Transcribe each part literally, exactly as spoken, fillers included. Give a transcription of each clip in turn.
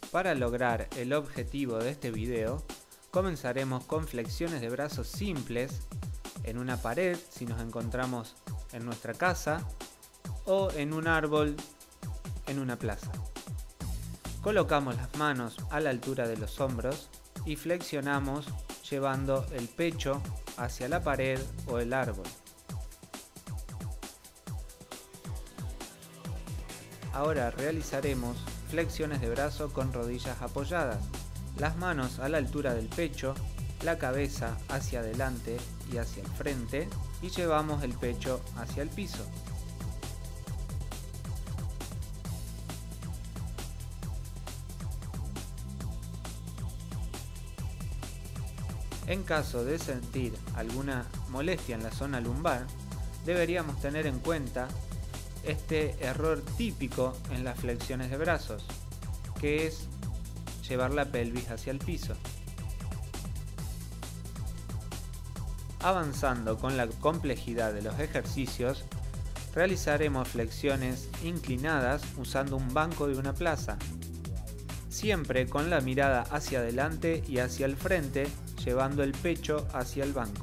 Para lograr el objetivo de este video, comenzaremos con flexiones de brazos simples en una pared si nos encontramos en nuestra casa o en un árbol en una plaza. Colocamos las manos a la altura de los hombros y flexionamos llevando el pecho hacia la pared o el árbol. Ahora realizaremos flexiones de brazo con rodillas apoyadas, las manos a la altura del pecho, la cabeza hacia adelante y hacia el frente y llevamos el pecho hacia el piso. En caso de sentir alguna molestia en la zona lumbar, deberíamos tener en cuenta este error típico en las flexiones de brazos, que es llevar la pelvis hacia el piso. Avanzando con la complejidad de los ejercicios, realizaremos flexiones inclinadas usando un banco de una plaza, siempre con la mirada hacia adelante y hacia el frente, llevando el pecho hacia el banco.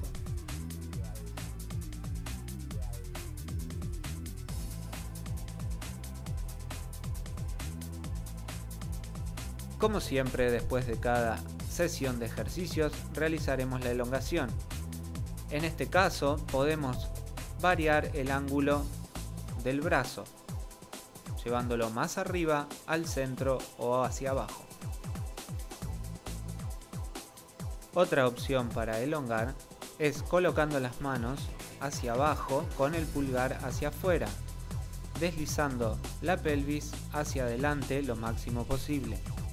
Como siempre, después de cada sesión de ejercicios realizaremos la elongación. En este caso podemos variar el ángulo del brazo, llevándolo más arriba, al centro o hacia abajo. Otra opción para elongar es colocando las manos hacia abajo con el pulgar hacia afuera, deslizando la pelvis hacia adelante lo máximo posible.